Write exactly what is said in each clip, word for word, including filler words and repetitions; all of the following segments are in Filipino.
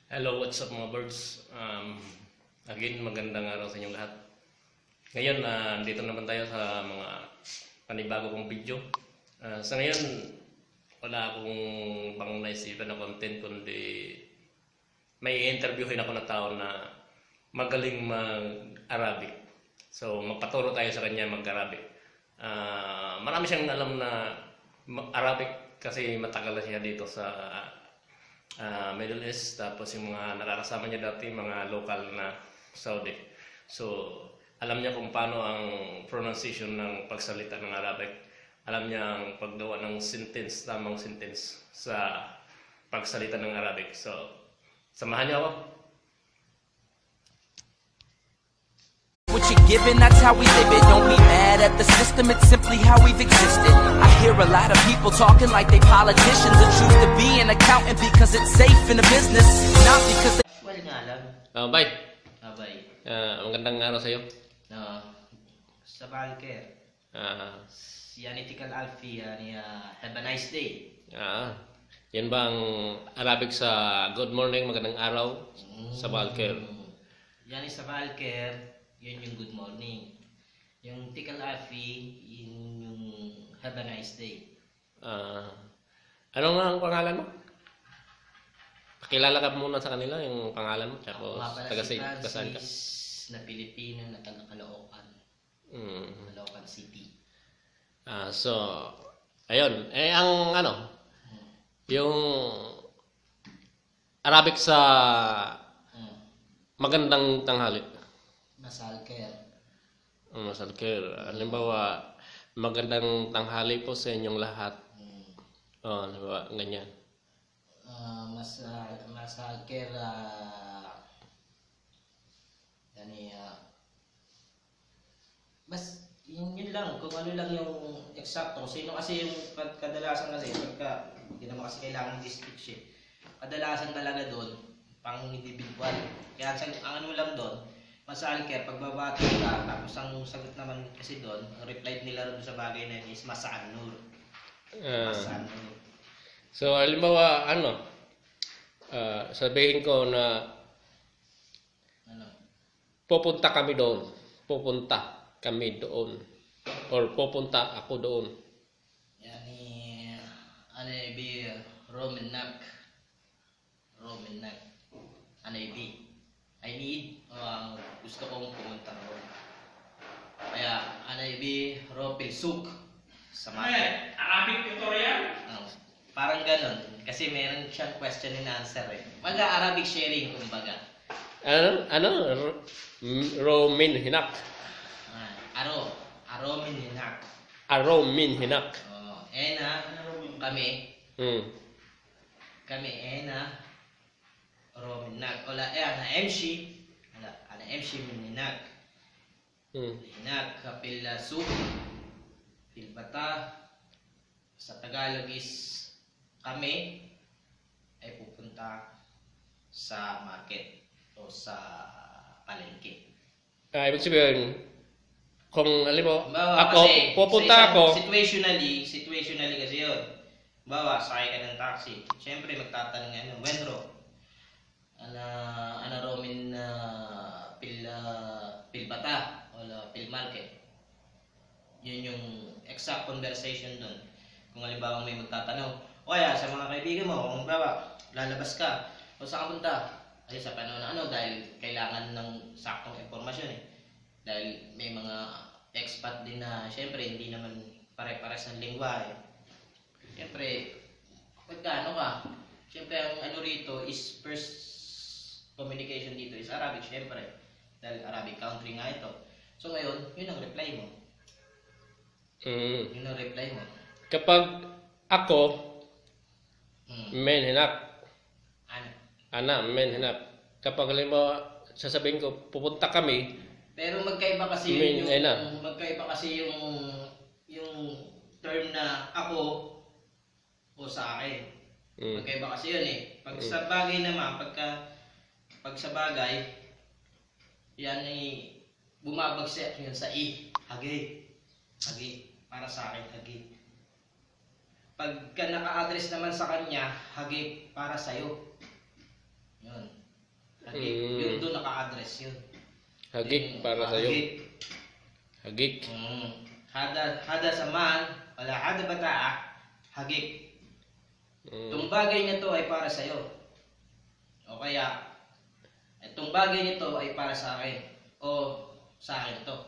Hello, what's up mga birds? Um, again, magandang araw sa inyong lahat. Ngayon, uh, dito naman tayo sa mga panibago kong video. Uh, sa ngayon, wala akong pang naisipan na content, kundi may interviewin ako na tao na magaling mag-Arabic. So, magpaturo tayo sa kanya mag-Arabic. Uh, marami siyang alam na Arabic kasi matagal na siya dito sa uh, Middle East. Tapos yung mga nakakasama niya dati, mga local na Saudi. So, alam niya kung paano ang pronunciation ng pagsalita ng Arabic. Alam niya ang paggawa ng sentence, tamang sentence sa pagsalita ng Arabic. So, samahan niyo ako. What you're given, that's how we live it. Don't be mad at the system, it's simply how we've existed. I hear a lot of people talking like they politicians and choose to be an accountant because it's safe in the business, not because they... Well nga lang. Uh, bye. Abay. Uh, magandang araw sa iyo. No. Sa Balker. Uh, Yanitical Alfie, yani, uh, have a nice day. uh, yan ba ang Arabic sa good morning, magandang araw sa Balker? Yani sa Balker, yun yung good morning. Yung Tikal Alfie, yun yung have a nice day. Uh, ano nga ang pangalan mo? Pakilala ka muna sa kanila yung pangalan mo. Tapos taga si saan ka? Francis na Pilipino na taga Caloocan. Mm. Caloocan City. Ah, so ayun, eh ang ano, yung Arabic sa Hmm. magandang tanghali. Masalker. Um, Masalker. Halimbawa, magandang tanghali po sa inyong lahat. Hmm. Oh, halimbawa, ganyan. Uh, mas uh, masalker uh, yani uh, mas yun, yun lang kung ano lang yung eksakto sino kasi yung kadalasan kasi pagka hindi naman kasi kailangan di-speech eh. Kadalasan talaga doon pang individual kaya ang, ang ano lang doon masalker pagbabati ka tapos ang sagot naman kasi doon ang reply nila doon sa bagay na yun is masanur. Ah, Masanur. so, halimbawa, ano, ah, sabihin ko na Ano? pupunta kami doon. Pupunta kami doon. Or pupunta ako doon. Yani ano bi Roman nak Roman nak ano bi I need uh, gusto kong pumunta roon kaya ano bi Ropil Suk sa market. Arabic tutorial? Oh, parang ganon kasi meron siyang question and answer eh mag-Arabic sharing kumbaga. Ano? Ano? R- Romin hinak. Ah, aro Aromin hinak. Aromin hinak. Oh, ena kami Hmm. kami ena Romin nak ola eh ana M C ana ana M C min hinak. Hmm. Hinak kapil suk pilbata sa Tagalog is kami ay pupunta sa market o sa palengke. Ah, ibig sabihin, kung halimbawa, Bawa ako, kasi pupunta sa isang ako, situationally, situationally kasi yun. Bawa, sakay ka ng taxi. Siyempre magtatanong nga ano, Wendro. Ana ana romin na pil uh, pilbata o pil market. Yun yung exact conversation doon. Kung halimbawa may magtatanong, o kaya sa mga kaibigan mo, kung bawa, lalabas ka, o saan ka punta? Ay sa panahon na ano, dahil kailangan ng saktong informasyon eh. Dahil may mga expat din na, syempre, hindi naman pare-pares ng lingwa eh. Syempre, pagka ano ka, syempre ang ano rito is first communication dito is Arabic, syempre. Dahil Arabic country nga ito. So ngayon, yun ang reply mo. mm, Yun ang reply mo. kapag ako, Hmm. men hinak, Ano? ana, men hinak, kapag halimbawa, sasabihin ko, pupunta kami, Pero magkaiba kasi Min- yung, ayun na. yung magkaiba kasi yung yung term na ako o sa akin. mm, Magkaiba kasi yun eh. Pag Mm. sa bagay naman, pagka pag sa bagay, yan ay bumabagsak yun sa i. Hagi. Hagi. Para sa akin, hagi. Pagka naka-address naman sa kanya, hagi para sa'yo. Yun. address yun. Hagik para Ah, sa iyo. hagik. Hagik. Mm. Hada, hada sa man, wala hada bataa, hagik. Mm. Itong bagay na to ay para sa iyo. O kaya, itong bagay nito ay para sa akin. O sa akin to.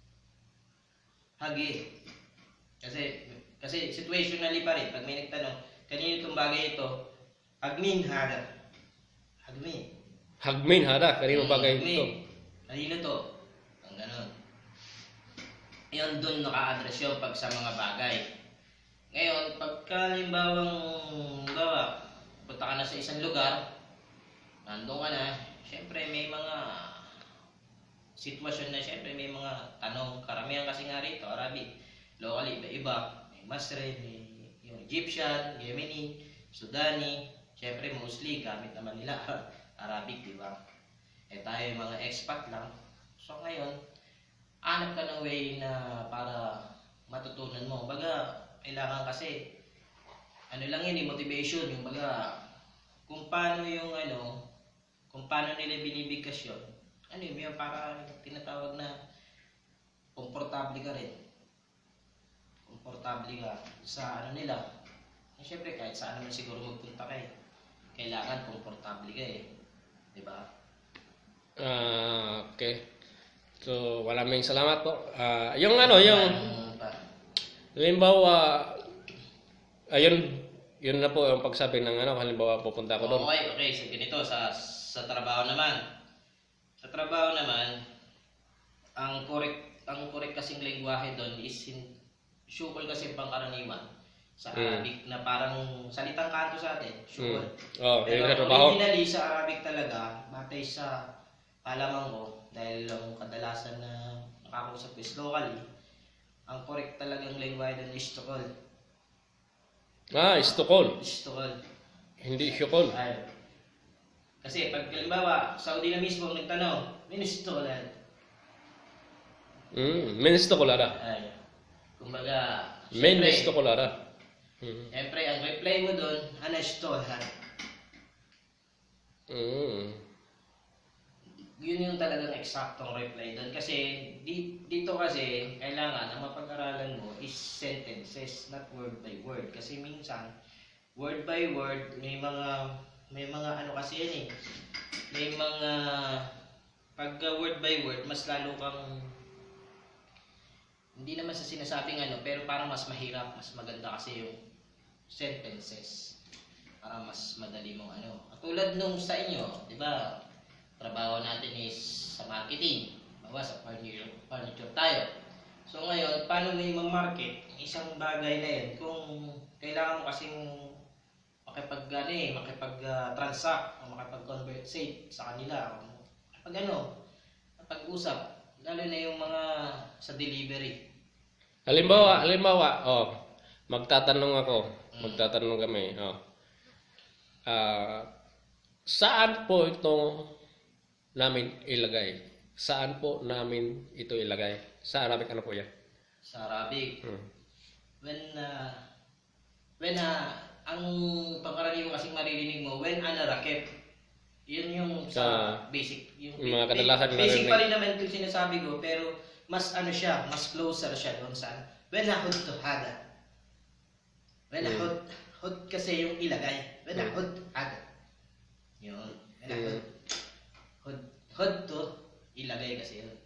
Hagi. Kasi, kasi situationally pa rin. Pag may nagtanong, kanino itong bagay ito? Hagmin hada. Hagmin. Hagmin hada, kanino bagay Hagmin. ito? Kanino to? Ang ganon. Yun doon naka-address yun pag sa mga bagay. Ngayon, pagka halimbawang bawa, punta ka na sa isang lugar, nandun ka na, syempre may mga sitwasyon na syempre may mga tanong. Karamihan kasi nga rito, Arabic, locally, iba-iba. May Masri, may yung Egyptian, Yemeni, Sudani, syempre mostly gamit naman nila Arabic, di ba? Eh tayo yung mga expat lang. So ngayon, hanap ka ng way na para matutunan mo. Baga, kailangan kasi, ano lang yun, yung motivation, yung baga, kung paano yung ano, kung paano nila binibigkas yun, ano yun, yung para tinatawag na komportable ka rin. Komportable ka sa ano nila. Eh, syempre, kahit saan naman siguro magpunta ka eh. Kailangan komportable ka eh. Diba? Ah, okay. So, maraming salamat po. Ah, yung ano, yung Ano pa? halimbawa, ayun, yun na po yung pagsabi ng ano, halimbawa pupunta ako doon. Okay, okay. So, ganito, sa, sa trabaho naman. Sa trabaho naman, ang correct, ang correct kasing lengguwahe doon is in, syukol kasi pangkaraniwan. Sa Mm. Arabic na parang salitang kanto sa atin, syukol. Mm. Oh, Pero yung sa trabaho. originally sa Arabic talaga, batay sa kalaman ko, dahil ang kadalasan na nakakausap ko is locally, ang correct talagang lengguwahe doon is tukol. Ah, istukol. Tukol. Hindi syukol. Ay. Kasi pag halimbawa, Saudi na mismo ang nagtanong, ministro lang. Mm, ministukolada. Ay. Kumbaga, Ministukolada. Mm. siyempre, ang reply mo doon, anastolan. Mm. Yun yung talagang eksaktong reply doon. Kasi di, dito kasi, kailangan ang mapag-aralan mo is sentences, not word by word. Kasi minsan, word by word, may mga, may mga ano kasi yan eh. May mga, pag uh, word by word, mas lalo kang, hindi naman sa sinasabing ano, pero parang mas mahirap, mas maganda kasi yung sentences. Para mas madali mong ano. Katulad nung sa inyo, di ba? Trabaho natin is sa marketing. Bawa sa furniture, furniture tayo. So ngayon, paano mo yung market? Isang bagay na yun. Kung kailangan mo kasing makipag, ano eh, makipag-transact o makipag-conversate sa kanila. Kapag ano, kapag-usap. Lalo na yung mga sa delivery. Halimbawa, halimbawa, oh, magtatanong ako, magtatanong kami, oh. Ah, saan po ito namin ilagay? Saan po namin ito ilagay? Sa Arabic ano po yan? Sa Arabic. Hmm. When, uh, when, uh, ang pangkaraniwan kasing maririnig mo, when ana rakep, yun yung sa, Sa basic. Yung, yung mga kadalasan basic maririnig. pa rin naman yung sinasabi ko, pero mas ano siya, mas closer siya doon sa when ahud to hada. When Hmm. ahud, hud kasi yung ilagay. When Hmm. ahud hada. Yun. When Hmm. ahud. Hud, hud to, ilagay kasi yun.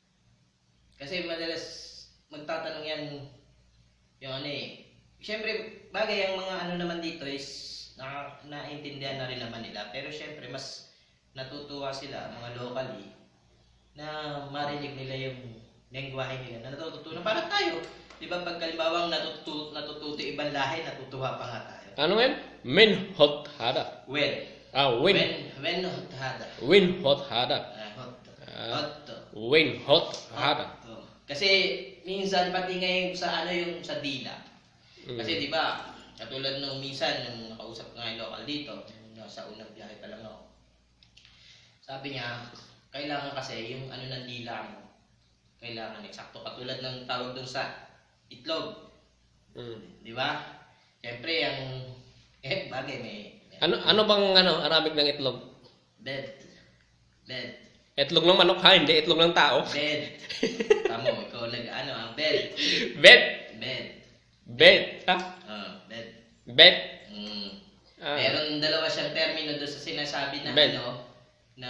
Kasi madalas magtatanong yan yung ano eh. Siyempre, bagay ang mga ano naman dito is na, naintindihan na rin naman nila. Pero siyempre, mas natutuwa sila, mga locally, na marinig nila yung lengguwahe nila, na natututunan. Parang tayo, di ba pag kalimbawang natutu natututo ibang lahi, natutuwa pa nga tayo. Ano yan? Min hot hada. When? Ah, win. When, when hot hada. Win hot hada. Ah, hot. Ah. Hot to. Win hot hada. Hot to. Kasi minsan pati ngayon sa ano yung sa dila. Mm. Kasi di ba, katulad nung minsan nung nakausap ko nga yung local dito, nung nasa unang biyahe pa lang ako. Sabi niya, kailangan kasi yung ano ng dila mo, kailangan eksakto. Katulad ng tawag dun sa itlog. Mm. Di ba? Siyempre, ang eh, bagay may, may Ano ano bang ano Arabic ng itlog? bed. Bed. Itlog ng manok ha, hindi itlog ng tao. Bed. Tamo, ikaw nag ano, ang bed. Bet. Bed. Bet. Ha? Ah, bed. Bet. Mm. Ah. Meron dalawa siyang termino doon sa sinasabi na Bed. ano, na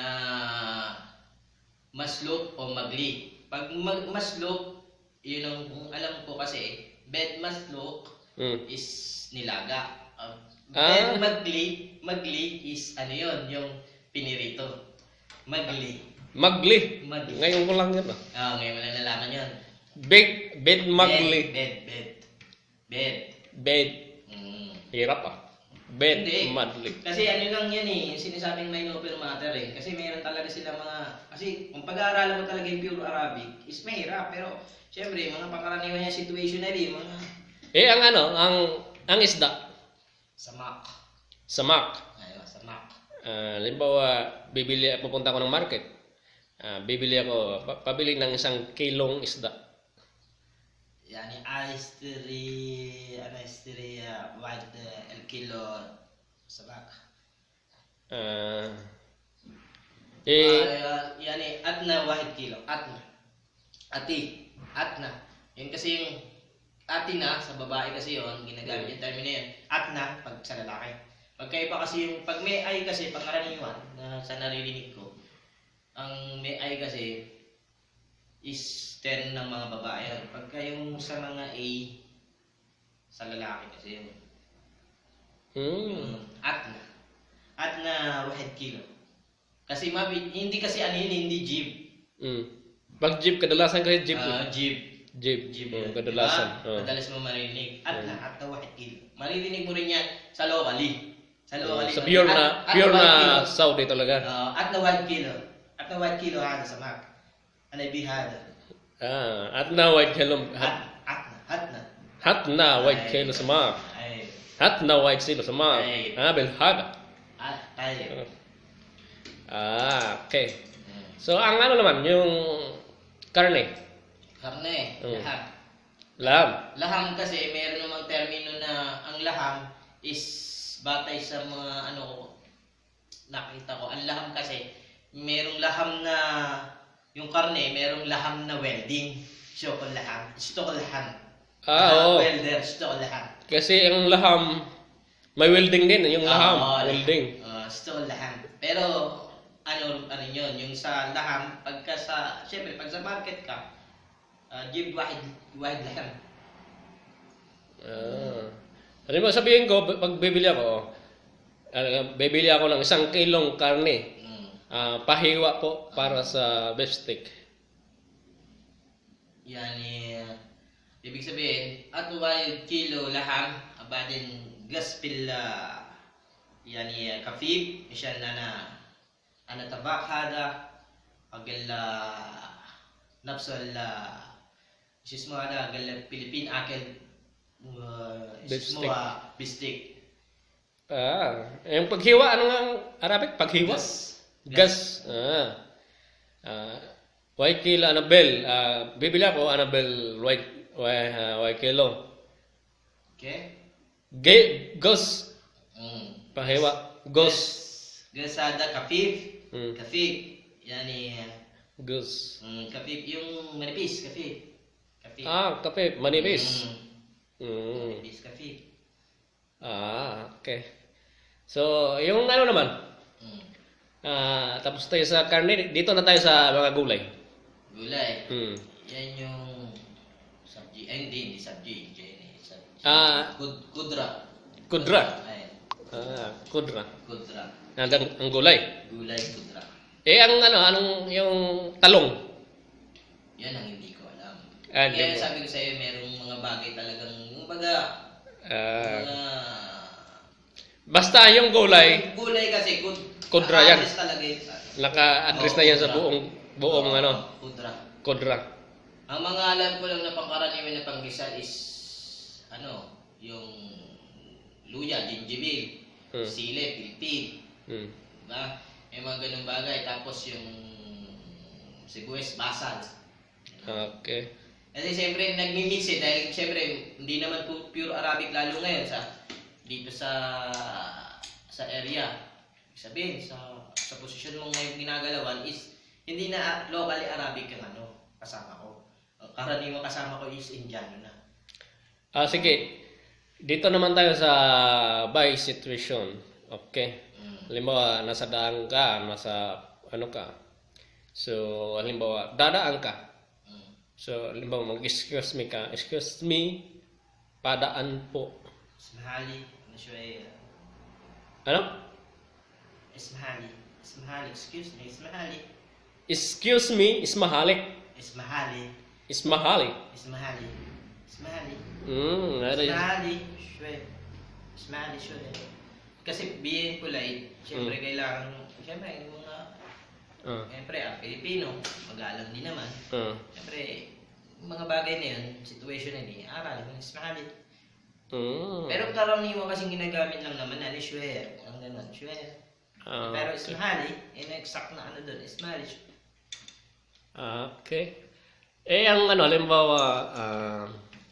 maslop o magli. Pag mag maslop, yun ang kung alam ko kasi, bed maslop Mm. is nilaga. Uh, Ah. bed magli, magli is ano yun, yung pinirito. Magli. Magli. Magli. Ngayon ko lang yun. Ah. Ah, ngayon mo na nalaman yun. Big, bed magli. Bed, bed, bed. Bed. Mm. Hirap ah. Bed Hindi. magli. Kasi ano lang yan eh, yung sinasabing mynopian matter eh. Kasi mayroon talaga sila mga, kasi kung pag-aaralan mo talaga yung pure Arabic, is mahirap. Pero, syempre, mga pangkaraniwan niya situationary, mga Eh, ang ano, ang ang isda, samak. samak. Ayun, samak. Ah, halimbawa, bibili, pupunta ako ng market. Ah, bibili ako, pa- pabili ng isang kilong isda. Yani, aistri, ano, aistri, uh, wide, uh, el kilo, samak. Ah, eh, Ah, yani, atna, wahid kilo. Atna. Ati. Atna. Yun kasi yung ati na, sa babae kasi yun, ginagamit yung termino yun. Atna, pag sa lalaki. Pagkaiba kasi yung, pag may ay kasi, pangkaraniwan, na sa naririnig ko, ang may ay kasi, is ten ng mga babae yun. Pagka yung sa mga A, sa lalaki kasi yun. hmm, Yung atna. Atna, wahid kilo. Kasi mabi, hindi kasi ano yun, hindi jeep. hmm. Pag jeep, kadalasan kasi jeep. Ah, jeep. Jeep, Jeep oh, yun, kadalasan. diba? Oh. Madalas mo maririnig. At na, at na wahid kilo. Maririnig mo rin yan sa locally. Sa locally. Sa pure na, pure na Saudi talaga. Uh, at na wahid kilo. At na wahid kilo hada sa mak. Anay bihada. Ah, at na white kilo, At, hat, at na, at na. hat na white Ay. kilo sa mak. Ay, Hat na white kilo sa mak. Ay. Ah, belhada. at, ay. Ah, okay. Hmm. So, ang ano naman, yung karne. Karne, Mm. laham. Laham. Laham kasi, meron namang termino na ang laham is batay sa mga ano ko, nakita ko. Ang laham kasi, merong laham na, yung karne, merong laham na welding. Stokol laham. Stokol laham. Ah, oo. Welder, stokol laham. Kasi ang laham, may welding din, yung laham, Ah, oo, welding. Uh, stokol laham. Pero, ano, ano yun, yung sa laham, pagka sa, syempre, pag sa market ka, uh, give wahid, wahid laham. Ah. Ano mo sabihin ko, pag bibili ako, uh, bibili ako ng isang kilong karne. Mm. Ah, pahiwa po para sa beef steak. Yani, uh, ibig sabihin, at wahid kilo laham, abadin gaspil, uh, yani, uh, kafib, isyan na na, ana tabak hada, agil, uh, napsal, uh, isis mo hada, agil, Pilipin akil, uh, isis mo, Beef steak. uh, beef steak. Ah, yung paghiwa, ano nga ang Arabic? Paghiwa? Gas. Gas. Ah. Ah, white kilo, Annabelle. Ah, bibili ako, Annabelle, white, white, ah, white kilo. Okay? Ge, gus. Mm. Pahiwa. Gus. Gas hada, kafif, Hmm. kafif, yani, uh, Gus. mm, kafif, yung manipis, kafif. Kafif. Ah, kape, manipis. Mm. Mm. Manipis, kafif. Ah, okay. So, yung ano naman, Mm. ah, tapos tayo sa karne, dito na tayo sa mga gulay. Gulay. Hmm. Yan yung sabji. Ay, hindi, hindi sabji. Jenny. Sabji. Ah. Kud, kudra. Kudra. Ay, Ah, kudra. kudra. Ang, ang gulay. Gulay, kudra. Eh, ang ano, anong yung talong? Yan ang hindi ko alam. Ah, Kaya hindi mo. sabi ko sa'yo, merong mga bagay talagang, kumbaga, Ah, mga... basta yung gulay, Gulay kasi, kud, Kudra yan. naka-address talaga yun. naka-address Oo, na yan sa kudra. buong, buong Oo, ano, Kudra. kudra. Ang mga alam ko lang na pangkaraniwan na panggisal is ano, yung luya, gingibil, Hmm. sili, pilipil, Hmm. diba? May mga ganung bagay. Tapos yung sibuyas, basal. Okay. Kasi siyempre nagmi-mix eh, dahil siyempre hindi naman pu- pure Arabic lalo ngayon sa dito sa sa area. Ibig sabihin, sa sa posisyon mong ngayon ginagalawan is Hindi na locally Arabic ang ano, kasama ko. Ang karaniwang kasama ko is Indiano na. Ah, sige. Dito naman tayo sa by situation. Okay. Mm. Halimbawa, nasa daan ka, nasa ano ka. So, halimbawa, dadaan ka. Mm. So, halimbawa, mag-excuse me ka. Excuse me, padaan po. Ismahali, ano siya eh. Ano? Ismahali. Ismahali, excuse me, Ismahali. Excuse me, ismahalik. Ismahali. Ismahalik. Ismahali. Ismahali. Hmm, ano yun? Ismahali. Shwe. Ismahali, shwe. Kasi being polite, syempre kailangan, syempre yung mga, Ah, syempre ang Pilipino, mag-aalam din naman. ah. Syempre, yung mga bagay na yun, situation na yun, aral mo, Ismahali. Hmm. Pero karamihan kasing ginagamit lang naman, ano, shwe. Ang ganun, shwe. Ah, Pero okay. Ismahali, yun ang exact na ano doon, Ismahali. Ah, okay. Eh, ang ano, halimbawa, ah,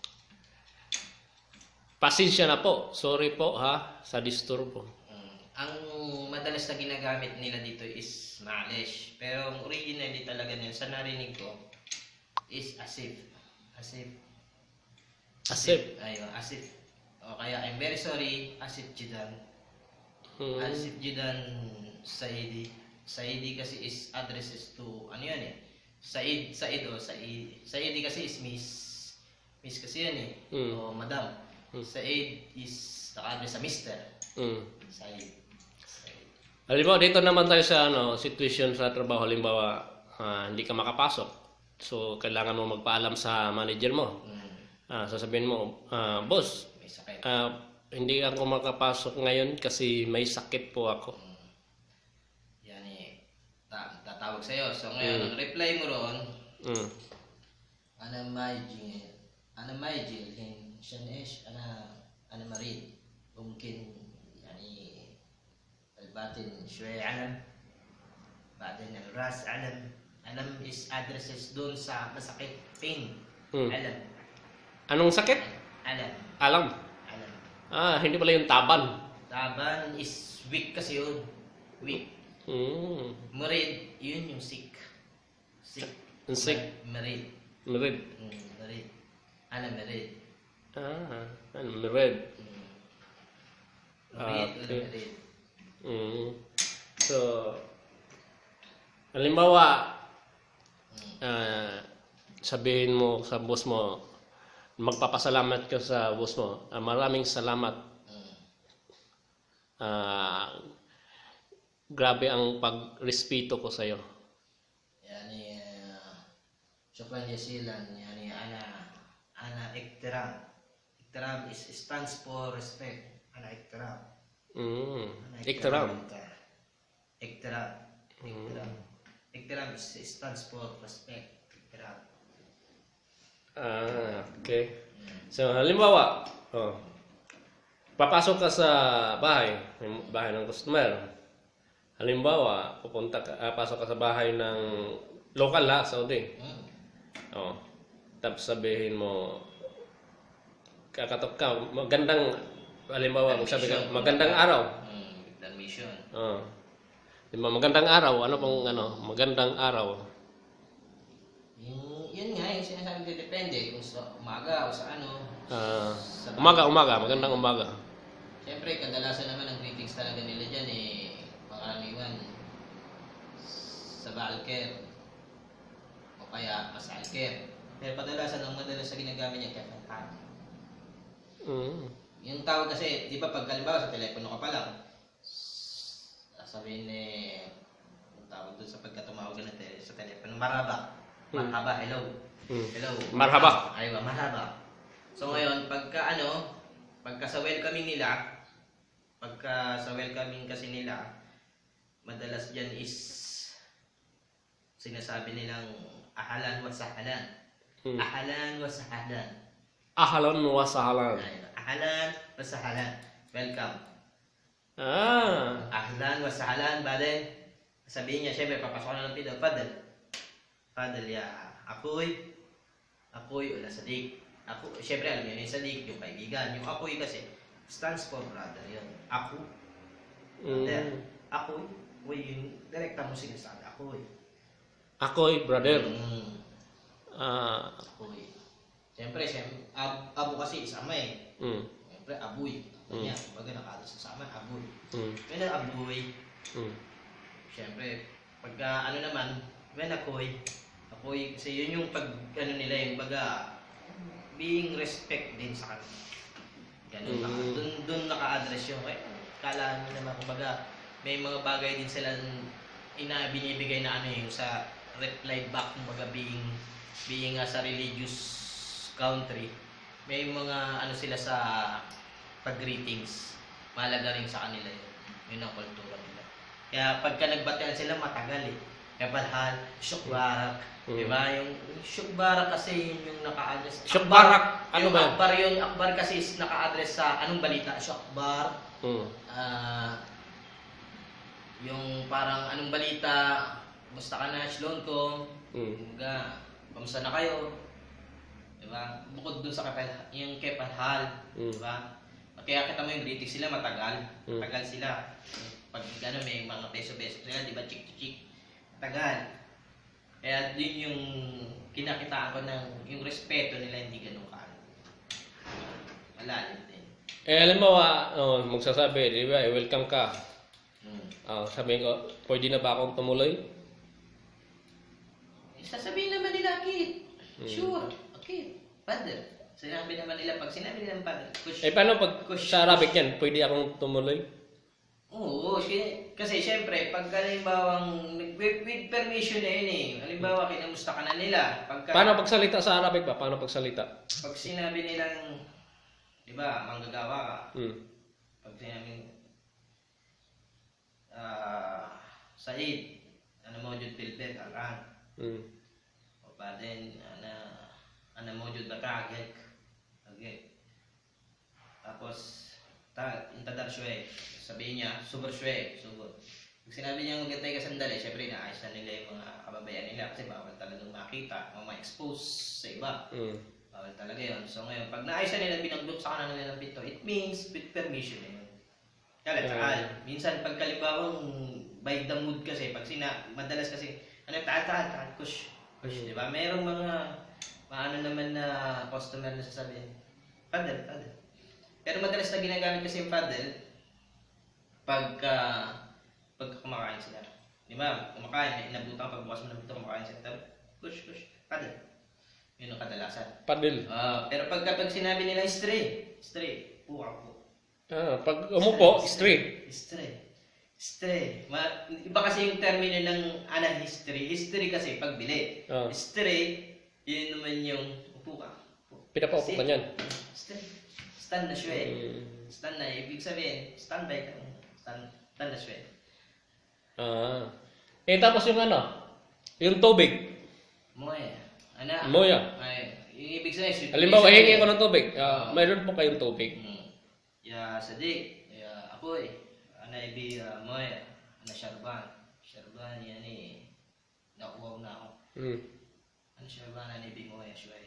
pasensya na po. Sorry po, ha, sa disturbo. Mm. Ang madalas na ginagamit nila dito is malish. Pero ang originally talaga nila, sa narinig ko, is asif. Asif. Asif. Ayun, asif. O kaya, I'm very sorry, asif jidan. Hmm. Asif jidan Saidi. Saidi kasi is addresses to, ano yan eh, Said, Said o Said. Saidi kasi is miss. Miss kasi yan eh. Mm. O madam. Mm. Said is naka-address sa mister. Hmm. Said. Said. Halimbawa, dito naman tayo sa ano, situation sa trabaho. Halimbawa, ah, hindi ka makapasok. So, kailangan mo magpaalam sa manager mo. Mm. Ah, sasabihin mo, ah, boss, May sakit. ah, hindi ako makapasok ngayon kasi may sakit po ako. Yan eh. Ta tatawag sa'yo. So ngayon, ang reply mo roon, Hmm. Ana Maijil. Ana Maijil. Siyan ish. Ana Ana Marid. Mungkin يعني الباطن شوية علم بعدين الراس علم علم is addresses doon sa masakit pain Hmm. alam Anong sakit? alam Alam. alam Ah, hindi pala yung taban. taban is weak kasi yun weak Hmm. Marid, yun yung sick. Sick. Yung sick. Marid. Mered. Mm, marid. Ano marid? Ah, ano, mered. Mm. Ah, Marid, okay. okay. Marid. Hmm. So, halimbawa, Mm. ah, sabihin mo sa boss mo, magpapasalamat ka sa boss mo. Ah, maraming salamat. Mm. Ah, grabe ang pagrespeto ko sa iyo. Yani, uh, syukran jasilan. Yani, ana, ana iktiram. Iktiram is stands for respect. Ana iktiram. Mm. Ana Iktaram. ka. Iktiram. Iktiram. Iktiram is stands for respect. Iktiram. Ah, okay. So, halimbawa, oh, papasok ka sa bahay, yung bahay ng customer. Halimbawa, pupunta ka, ah, pasok ka sa bahay ng local ha, Saudi. Mm. Oh. Tapos sabihin mo, kakatok ka, magandang, halimbawa, sabi ka, magandang araw. Mm. Dan mission. Oh. Diba, magandang araw, ano pong ano, magandang araw. Yung, yun nga, yung sinasabi ko, depende kung sa umaga o sa ano. Ah, Sa umaga, umaga, magandang umaga. Siyempre, kadalasan naman ang greetings talaga nila dyan eh, pangkaraniwan sa Balker o kaya mas Alker. Pero kadalasan ang madalas sa ginagamit niya kaya Fantan. Mm. Yung tawag kasi, di ba pag halimbawa sa telepono ka pa lang, sabihin eh, yung tawag doon sa pagkatumawag na te sa telepono, marhaba. Marhaba, hello. Mm. Hello. Marhaba. Aywa, marhaba. So ngayon, pagka ano, pagka sa welcoming nila, pagka sa welcoming kasi nila, madalas dyan is sinasabi nilang ahalan wa sahalan. Hmm. Ahalan wa sahalan. Ahlan wa sahlan. Ayun, ahalan wa sahalan. Welcome. Ah. Ahlan wa sahalan, bale. Sabihin niya, syempre, papasok na ng pidal. Fadal. Fadal, ya. Ako'y, ako'y, wala sadik. Ako, syempre, alam niyo, yung sadik, yung kaibigan. Yung ako'y kasi, stands for brother yun. Ako. Mm. Brother. Ako'y, uy, yung direkta mo sinasabi. Ako'y. Ako'y brother. Mm. Ah, Apoy. Siyempre, siyempre ab, abo kasi isama eh. mm, Siyempre, aboy. Mm. Kanya, kumbaga nakatas kasama, aboy. mm, When aboy, mm, siyempre, pagka ano naman, when ako'y, ako'y, kasi yun yung pag, ano nila, yung baga, being respect din sa kanila. Ganun, naka, Mm. dun, dun naka-address yung, eh, kala mo naman, kumbaga, may mga bagay din silang ina binibigay na ano yung sa reply back, kumbaga being, being as a religious country, may mga ano sila sa pag-greetings, mahalaga rin sa kanila yun. Yun ang kultura nila. Kaya pagka nagbatean sila, matagal eh. Kapalhal, Shukbarak, Mm. di ba? Yung Shukbarak kasi yun yung naka-address. Shukbarak, ano yung ba? Akbar yun, Akbar kasi is naka-address sa anong balita? Shukbar, mm, ah, yung parang anong balita, basta ka na, Shlon ko, mm, kumbaga, kamusta na kayo? Diba? Bukod dun sa kapal, yung kepalhal, Mm. diba? Kaya kita mo yung greetings sila matagal. Mm. Matagal sila. Pag ano, may mga beso-beso sila, diba? Chik-chik. Matagal. Kaya yun yung kinakitaan ko ng yung respeto nila hindi ganun ka. Malalim din. Eh, halimbawa, oh, magsasabi, di ba, eh, welcome ka. Hmm. Ah, sabihin ko, pwede na ba akong tumuloy? Sasabihin naman nila, Kit. Hmm. Sure. Okay. Father. Sinabi naman nila, pag sinabi nila father, push. Eh, paano pag Kush. sa Arabic yan, pwede akong tumuloy? Oo, si- kasi syempre, pag halimbawang, with, with permission na yun eh. Halimbawa, kinamusta ka na nila. Pagka, Paano pagsalita sa Arabic ba? Paano pagsalita? Pag sinabi nilang, di ba, manggagawa ka. Mm. Pag sinabi, ah, Said, ano mo dyan pilpil, akan. Mm. O pa din, ano, ano mo dyan batagek. Okay. Tapos, ta, intadar shwe. Sabihin niya, subur shwe, subur. Pag sinabi niya magantay ka sandali, syempre inaayos na nila yung mga kababayan nila kasi bawal talagang makita o ma-expose sa iba. Mm. Bawal talaga yun. So ngayon, pag naayos na nila, binaglot sa kanan nila ng pinto, it means with permission na yun. Kaya Yeah. taal. Minsan, pag kalibawang by the mood kasi, pag sina, madalas kasi, ano, taal, taal, taal, kush, kush, di ba? Merong mga, paano naman na customer na sasabihin, paddle, paddle. Pero madalas na ginagamit kasi yung paddle, pagka, pagka kumakain sila. Di ba? Kumakain, may inabutan, pagbukas mo ng pinto, kumakain sila. Tapos, kush, kush, paddle. Yun ang kadalasan. Padel. Ah, pero pag kapag sinabi nila stray, stray, puka po. Ah, pag umupo, straight. Stray. Stray. Ma, iba kasi yung termino ng ana history. History kasi pagbili. Ah. Stray, yun naman yung upo ka. Upo. Pinapaupo ka Sit. niyan. Stray. Stand na siya eh. Mm. Stand na. Ibig sabihin, stand by ka. Stand, stand na siya eh. Ah. Eh, tapos yung ano? Yung tubig. Moya. Ana. Moya. Ay, yung ibig sabihin, Halimbawa, situation hingi eh. ko ng tubig. Ah, Ah. mayroon po kayong tubig. Hmm. Ya Sadiq, ya Apoy, ana ibi uh, Moy, ana Sharban. Sharban yan eh. Nakuha na ako. Mm. Ano Sharban, ana ibi Moy, Ashway.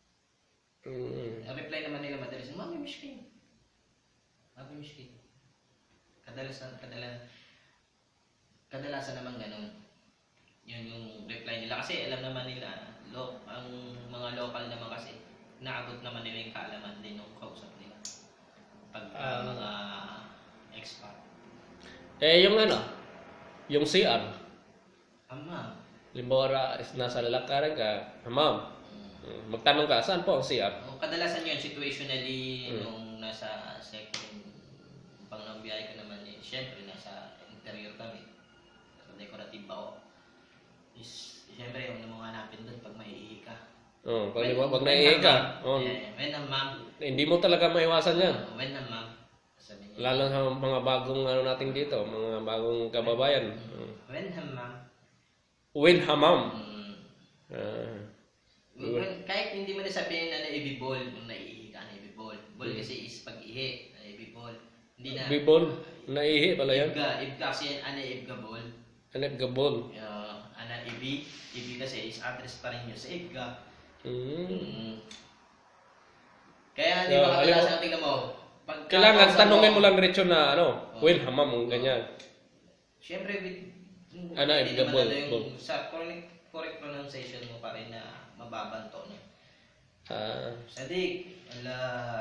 Mm. Ang reply naman nila madalas, Mami Mishkin. Mami Mishkin. Kadalasan, kadalasan, kadalasan naman ganun. Yun yung reply nila. Kasi alam naman nila, lo, ang mga local naman kasi, naabot naman nila yung kaalaman din ng kausap nila. Pag uh, Ah. mga expat. Eh, yung ano? Yung C R. Ama. Halimbawa, ra- nasa lalakaran ka, ma'am, mm, magtanong ka, saan po ang C R? O, kadalasan yun, situationally, Mm. nung nasa second, pang nagbiyahe ka naman eh, syempre, nasa interior kami. Sa decorative bao. Is, syempre, yung mo hanapin doon pag maiihi ka. Oh, pag, When- pag when naiihi na, ka, ma'am. oh, Yeah, when na, ma'am. hindi mo talaga maiwasan yan. Uh, when na, ma'am. Sabi niya. Lalo sa mga bagong ano natin dito, mga bagong kababayan. Mm. When na, ma'am. Win hamam. Mm. Ah. When- kahit hindi mo na sabihin na naibibol, kung naiihi ka, naibibol. Bol Mm. kasi is pag-ihi, naibibol. Hindi na. Bibol, naihi pala yan. Ibga, ibga kasi yan, ana ibga bol. Hanap gabol. Uh, ana ibi, ibi kasi is address pa rin yun sa ibga. Mm. Mm. Kaya di So, ba alam mo- kadalasan tingnan mo, pagka- Kailangan sa tanungin mo mo- lang diretso na ano, Oh. win hamam, ganyan. Siyempre, with, Ana, hindi ibga naman bol, ano yung bol. sa correct, correct pronunciation mo pa rin na mababang tono. Ah, Sadik, ala,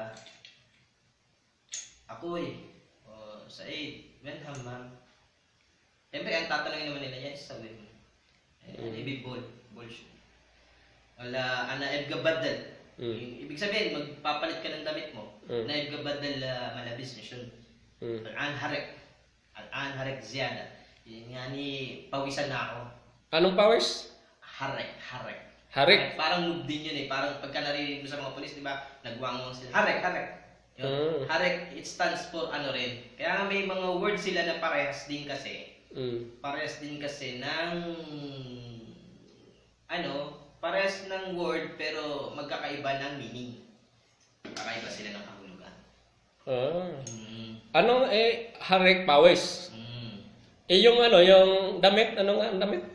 ako eh, o Said, when hammam. Siyempre, ang tatanungin naman nila yan, sa win. Ano ibig bol, bol shoe. Wala, ana ebga badal. Mm. Ibig sabihin, magpapalit ka ng damit mo. Mm. Na ebga badal uh, malabis na siya. mm. Al-an harek. Al-an harek ziyada. Yun nga ni, pawisan na ako. Anong powers? Harek, harek. Harik? Parang move din yun eh. Parang pagka narinig mo sa mga polis, di ba? Nagwangwang sila. Harek, harek. Yun. Mm. Harek, it stands for ano rin. Kaya nga may mga words sila na parehas din kasi. Mm. Parehas din kasi ng ano, parehas ng word pero magkakaiba ng meaning. Magkakaiba sila ng kahulugan. Ah. Mm. Anong eh, harik powers? Mm. Eh, yung ano, yung damit, ano nga ang damit?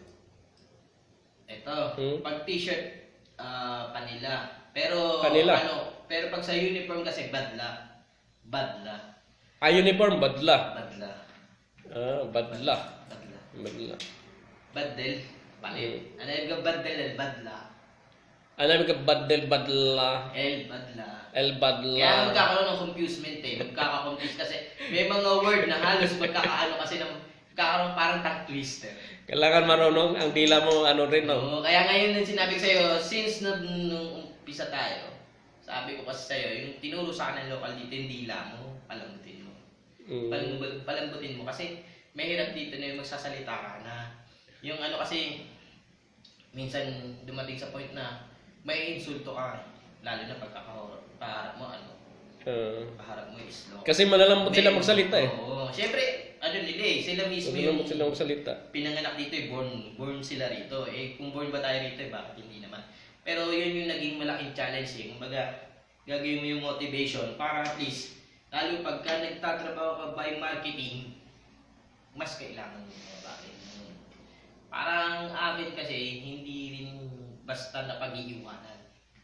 Ito, Hmm. pag t-shirt, ah, panila. Pero Panila. ano, pero pag sa uniform kasi badla. Badla. Ah, uniform, badla. Badla. Ah, badla. Badla. Badla. Badel. Palit. Ano yung badel? El badla. Ano yung badel, badla? El badla. El badla. Kaya magkakaroon ng confusement eh. Magkaka-confuse kasi may mga word na halos magkakaano kasi ng magkakaroon parang tongue twister. Kailangan marunong ang dila mo, ano rin, no? Oo, kaya ngayon din sinabi ko sa'yo, since nung, nung umpisa tayo, sabi ko kasi sa'yo, yung tinuro sa akin ng local dito, yung dila mo, palambutin mo. Mm. Palambut, palambutin mo kasi mahirap dito na yung magsasalita ka na. Yung ano kasi, minsan dumating sa point na may insulto ka, lalo na pagkakaharap mo, ano, Ah. kaharap mo is slow. Kasi malalambot sila magsalita eh. Oo, siyempre, ano nila eh, sila mismo yung Malalambot sila magsalita. pinanganak dito eh, born, born sila rito. Eh, kung born ba tayo rito eh, bakit hindi naman? Pero yun yung naging malaking challenge eh. Kumbaga, gagawin mo yung motivation para at least, lalo pagka nagtatrabaho ka by marketing, mas kailangan mo mga bagay. Parang amin kasi, hindi rin basta na pag-iiwanan.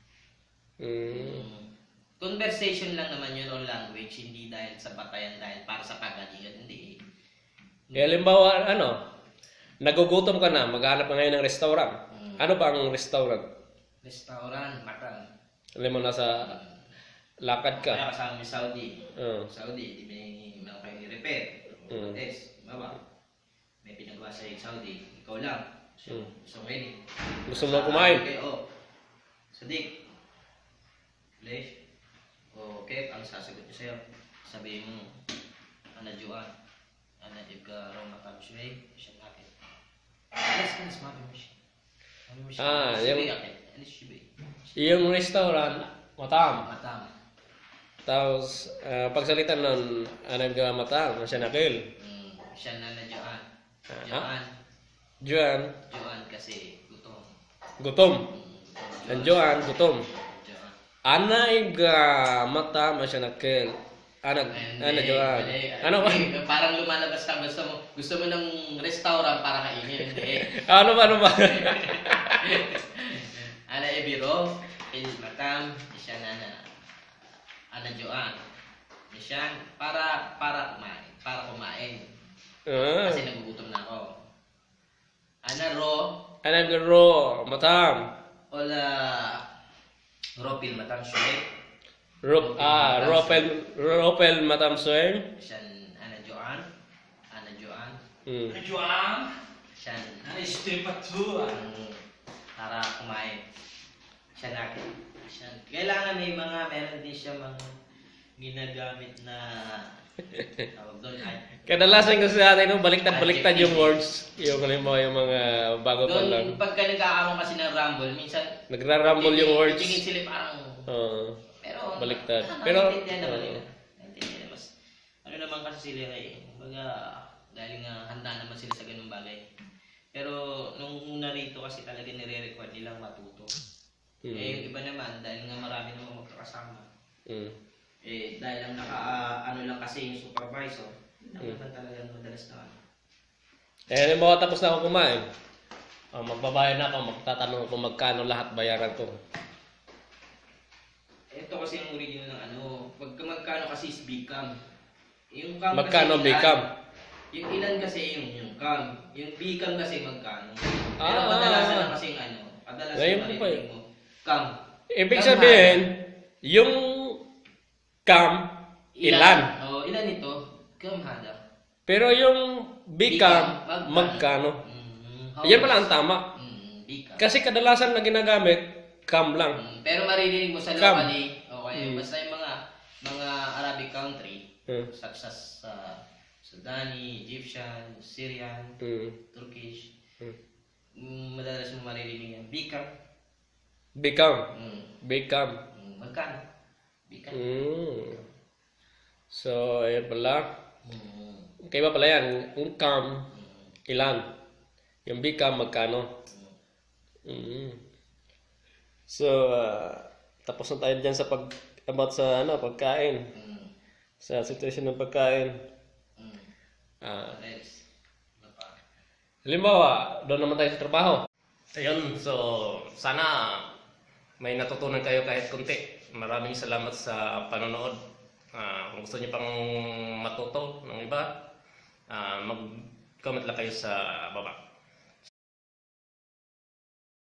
Mm. Conversation lang naman yun on language, hindi dahil sa batayan, dahil para sa kagalingan, hindi. Eh, halimbawa, ano, nagugutom ka na, maghanap ka ngayon ng restaurant. Mm. Ano ba ang restaurant? Restaurant, makan. Alam mo, nasa lakad ka. Kaya kasama may Saudi. Oo. Saudi, di may mga kayo i-repair. Mm. Test, baba. May pinagawa sa Saudi, ikaw lang. So, Mm. so ready. Gusto mo lang kumain? Okay, oh. Sadik. Leif. O, okay, ang sasagot niyo sa'yo. Sabihin mo, Ana Juan. Ana Ibka Roma Kamshuay. Siya natin. Alas ka, mas mami mo siya. Mami mo siya. Ah, Shibay yung- akin. Alis shibay. Yung restaurant, matam. Matam. Tapos, uh, pagsalita nun, ano yung matam, masya nakil. Mm, siya na na Juan. Ah, Juan. Juan, Juan kasi gutom. gutom. Mm, Ang Juan, gutom. Juan. Ana iga mata masya nakil. Ana, ana Juan. Ano ba? Parang lumalabas ka, gusto mo, gusto mo ng restaurant para kainin, hindi. Ano ba, ano ba? Ana Ebiro, Il Matam, siya na na. Ana Joan. Siya para para kumain, para kumain. Ah, Kasi nagugutom na ako. Ana Ro, ana iga ro, matam. ola Ropil Matam Shuek. Rop, ah, ropel, ropel matam swen. Siya Ana Joan. Ana Joan. Hmm. Juang, Siya ano istipat to? ang para kumain. Siya natin. Siya. Kailangan may mga, meron din siya mga ginagamit na tawag doon. ay- Kadalasan kasi sa atin, no, baliktad-baliktad yung words. Yung halimbawa yung mga bago pa lang. Doon, pagka nagkakaroon kasi ng rumble, minsan Nagra-rumble yung words. titingin sila parang, Oo. pero, Baliktad. ah, Pero- naiintindihan naman oo. nila. Naiintindihan nila. Mas, ano naman kasi sila eh, kumbaga, dahil nga handa naman sila sa ganung bagay. Pero, nung una rito kasi talaga nire-require nilang matuto. Hmm. Eh, yung iba naman, dahil nga marami naman magkakasama. Hmm. Eh, dahil lang naka, ah, ano lang kasi yung supervisor, Hmm. naman talagang madalas na ano. Eh, halimbawa tapos na ako kumain. Oh, magbabayad na ako, magtatanong ako magkano lahat bayaran ko. Ito kasi yung original ng ano, pagka magkano kasi is big cam. Yung cam Magkano kasi big cam? Yung ilan kasi yung yung cam, yung bicam kasi magkano. Pero Ah. kadalasan na kasing ano, kadalasan Ngayon na po pa eh. mo. Cam. Ibig Cam sabihin, yung cam, ilan. Oh, ilan ito? Cam hada. Pero yung bicam, Bicam, magkano? Mm, Yan pala ang tama. Mm, bicam. Kasi kadalasan na ginagamit, cam lang. Mm, pero maririnig mo sa Cam. locally, okay, Mm. basta yung mga mga Arabic country, Hmm. such as uh, Sudani, Egyptian, Syrian, Hmm. Turkish, Hmm. mm, madalas mo maririnig yan. Bicam. Bicam. Mm, Bicam. mm, magkano? Bicam. Hmm. So, ayun pala. Mm, Kaya pala yan, yung cam, ilan. Yung bicam, magkano. Hmm. So, ah, tapos na tayo dyan sa pag about sa ano, pagkain. mm, Sa situation ng pagkain. mm. Ah, Next. Ano pa? halimbawa, doon naman tayo sa trabaho. Ayun, so sana may natutunan kayo kahit kunti. Maraming salamat sa panonood. Ah, kung gusto niyo pang matuto ng iba, ah, mag-comment lang kayo sa baba.